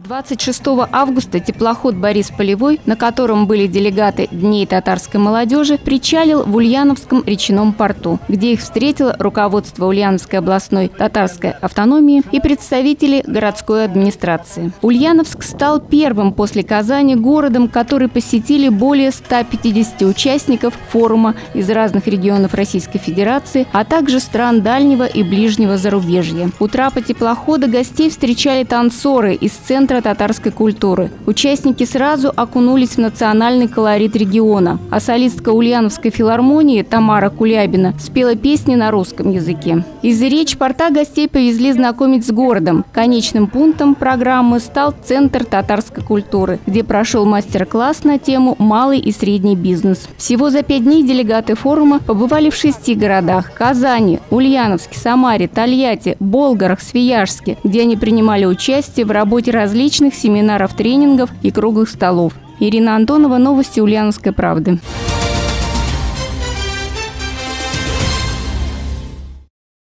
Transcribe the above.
26 августа теплоход «Борис Полевой», на котором были делегаты Дней татарской молодежи, причалил в Ульяновском речном порту, где их встретило руководство Ульяновской областной татарской автономии и представители городской администрации. Ульяновск стал первым после Казани городом, который посетили более 150 участников форума из разных регионов Российской Федерации, а также стран дальнего и ближнего зарубежья. У трапа теплохода гостей встречали танцоры из Центра татарской культуры. Участники сразу окунулись в национальный колорит региона, а солистка Ульяновской филармонии Тамара Кулябина спела песни на русском языке. Из речпорта гостей повезли знакомить с городом. Конечным пунктом программы стал Центр татарской культуры, где прошел мастер-класс на тему «Малый и средний бизнес». Всего за 5 дней делегаты форума побывали в 6 городах – Казани, Ульяновске, Самаре, Тольятти, Болгарах, Свияжске, где они принимали участие в работе различных семинаров, тренингов и круглых столов. Ирина Антонова, новости Ульяновской правды.